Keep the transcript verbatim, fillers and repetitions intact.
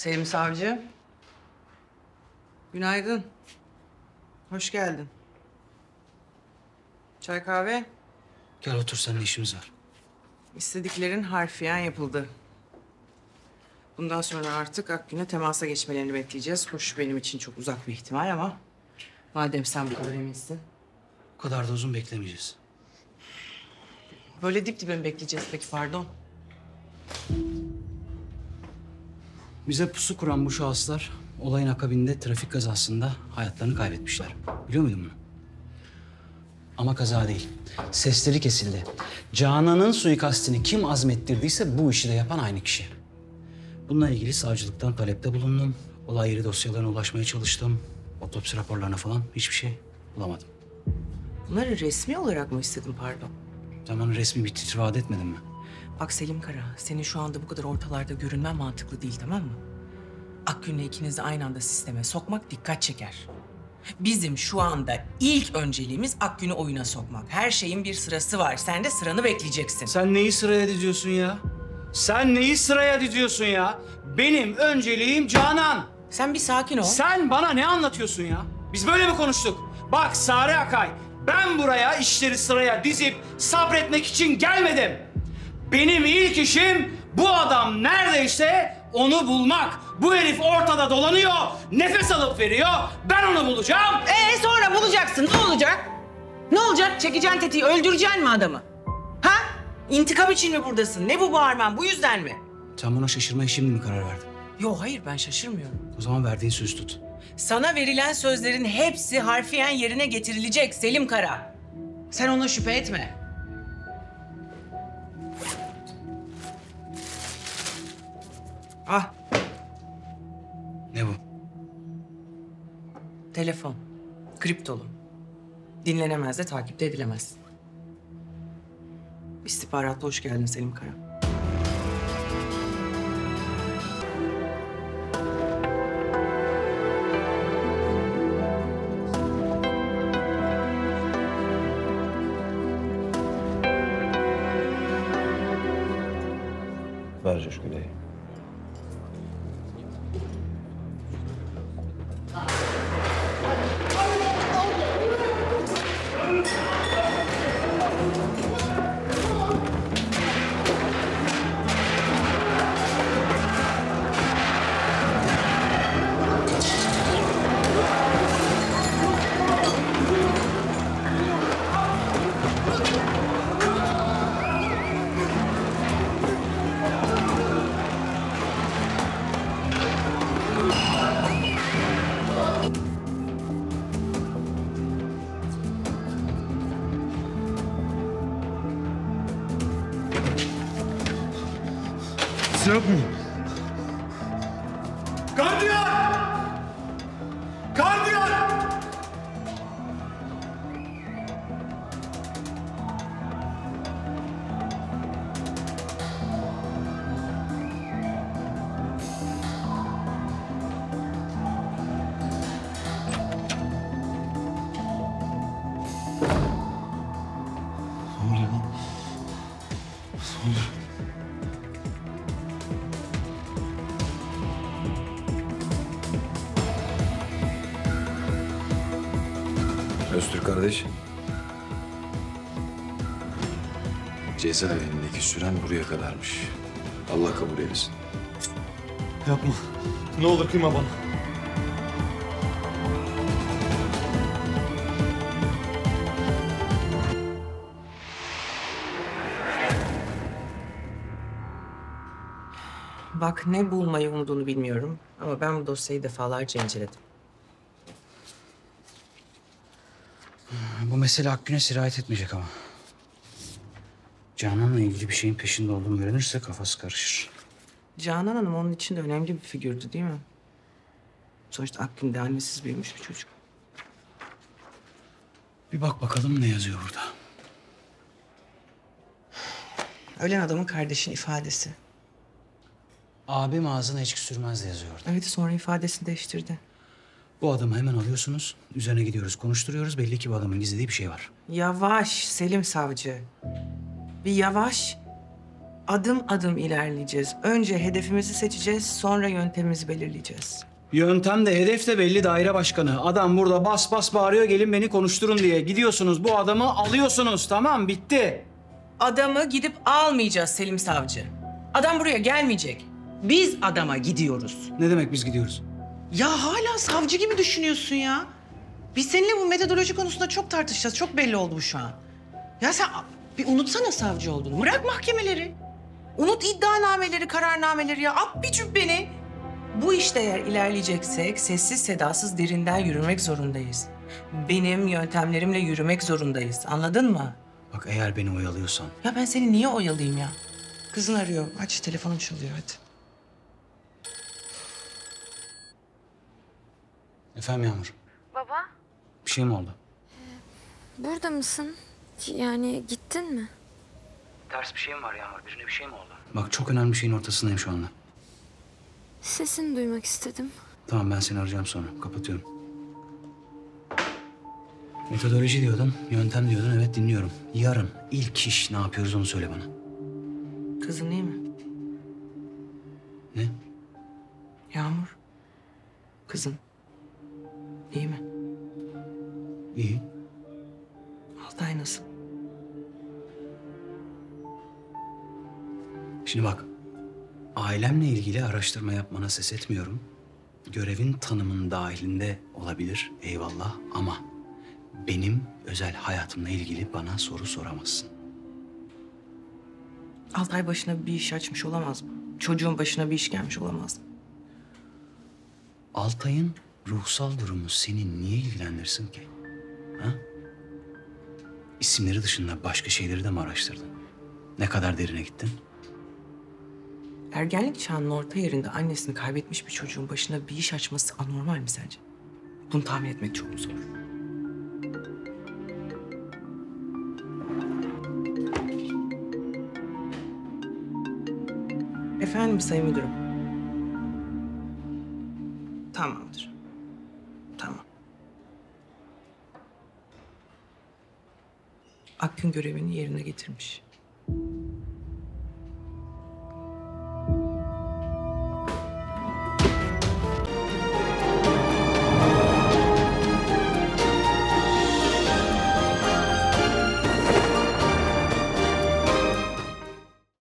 Selim Savcı. Günaydın. Hoş geldin. Çay kahve. Gel otur, seninle işimiz var. İstediklerin harfiyen yapıldı. Bundan sonra artık Akgün'e temasa geçmelerini bekleyeceğiz. Hoş benim için çok uzak bir ihtimal ama... madem sen bu kadar eminsin. O kadar da uzun beklemeyeceğiz. Böyle dip dibe mi bekleyeceğiz peki, pardon? Bize pusu kuran bu şahıslar olayın akabinde trafik kazasında hayatlarını kaybetmişler. Biliyor muydun bunu? Ama kaza değil. Sesleri kesildi. Canan'ın suikastini kim azmettirdiyse bu işi de yapan aynı kişi. Bununla ilgili savcılıktan talepte bulundum. Olay yeri dosyalarına ulaşmaya çalıştım. Otopsi raporlarına falan hiçbir şey bulamadım. Bunları resmi olarak mı istedin, pardon? Sen bana resmi bir titre vaat etmedin mi? Bak Selim Kara, senin şu anda bu kadar ortalarda görünmen mantıklı değil, tamam mı? Akgün'le ikinizi aynı anda sisteme sokmak dikkat çeker. Bizim şu anda ilk önceliğimiz Akgün'ü oyuna sokmak. Her şeyin bir sırası var. Sen de sıranı bekleyeceksin. Sen neyi sıraya diziyorsun ya? Sen neyi sıraya diziyorsun ya? Benim önceliğim Canan. Sen bir sakin ol. Sen bana ne anlatıyorsun ya? Biz böyle mi konuştuk? Bak Sare Akay, ben buraya işleri sıraya dizip sabretmek için gelmedim. Benim ilk işim bu adam neredeyse onu bulmak. Bu herif ortada dolanıyor, nefes alıp veriyor. Ben onu bulacağım. Ee sonra bulacaksın. Ne olacak? Ne olacak? Çekeceksin tetiği, öldüreceksin mi adamı? Ha? İntikam için mi buradasın? Ne bu bağırman? Bu yüzden mi? Sen buna şaşırmaya şimdi mi karar verdin? Yo hayır, ben şaşırmıyorum. O zaman verdiğin söz tut. Sana verilen sözlerin hepsi harfiyen yerine getirilecek Selim Kara. Sen ona şüphe etme. Ah, Ne bu? telefon. Kriptolu. Dinlenemez de takip de edilemez. İstihbaratla hoş geldin Selim Kara. Ver Coşku Bey. Yok mu? Gardiyan! Gardiyan! Ne oluyor lan? Ne oluyor? Öztürk kardeş. Cezaevindeki süren buraya kadarmış. Allah kabul eylesin. Yapma. Ne olur kıyma bana. Bak, ne bulmayı umduğunu bilmiyorum ama ben bu dosyayı defalarca inceledim. Bu mesele Akgün'e sirayet etmeyecek ama. Canan'la ilgili bir şeyin peşinde olduğumu öğrenirse kafası karışır. Canan Hanım onun için de önemli bir figürdü değil mi? Sonuçta Akgün de annesiz büyümüş bir çocuk. Bir bak bakalım ne yazıyor burada. Ölen adamın kardeşin ifadesi. Abim ağzına içki sürmez de yazıyor orada. Evet, sonra ifadesini değiştirdi. Bu adamı hemen alıyorsunuz, üzerine gidiyoruz, konuşturuyoruz. Belli ki bu adamın gizlediği bir şey var. Yavaş Selim Savcı. Bir yavaş. Adım adım ilerleyeceğiz. Önce hedefimizi seçeceğiz, sonra yöntemimizi belirleyeceğiz. Yöntem de hedef de belli daire başkanı. Adam burada bas bas bağırıyor gelin beni konuşturun diye. Gidiyorsunuz bu adamı alıyorsunuz tamam bitti. Adamı gidip almayacağız Selim Savcı. Adam buraya gelmeyecek. Biz adama gidiyoruz. Ne demek biz gidiyoruz? Ya hala savcı gibi düşünüyorsun ya. Biz seninle bu metodoloji konusunda çok tartışacağız. Çok belli oldu bu şu an. Ya sen bir unutsana savcı olduğunu. Bırak mahkemeleri. Unut iddianameleri, kararnameleri ya. At bir cübbeni. Bu işte eğer ilerleyeceksek sessiz sedasız derinden yürümek zorundayız. Benim yöntemlerimle yürümek zorundayız. Anladın mı? Bak eğer beni oyalıyorsan Ya ben seni niye oyalayayım ya? Kızın arıyor. Aç telefonun çalıyor hadi. efendim Yağmur Baba, bir şey mi oldu? burada mısın? Yani gittin mi? Ters bir şey mi var Yağmur? Birine bir şey mi oldu? Bak çok önemli bir şeyin ortasındayım şu anda. Sesini duymak istedim. Tamam ben seni arayacağım sonra. Kapatıyorum. Metodoloji diyordun, yöntem diyordun. Evet dinliyorum. Yarın ilk iş ne yapıyoruz onu söyle bana. Kızın iyi mi? Ne? Yağmur. Kızın. İyi mi? İyi. Altay nasıl? Şimdi bak. Ailemle ilgili araştırma yapmana ses etmiyorum. Görevin tanımın dahilinde olabilir. Eyvallah ama benim özel hayatımla ilgili bana soru soramazsın. Altay başına bir iş açmış olamaz mı? Çocuğun başına bir iş gelmiş olamaz mı? Altay'ın ruhsal durumu seni niye ilgilendirsin ki? Ha? İsimleri dışında başka şeyleri de mi araştırdın? Ne kadar derine gittin? Ergenlik çağının orta yerinde annesini kaybetmiş bir çocuğun başına bir iş açması anormal mi sence? Bunu tahmin etmek çok mu zor? Efendim Sayın Müdürüm. Tamamdır. Tamam. Akgün görevini yerine getirmiş.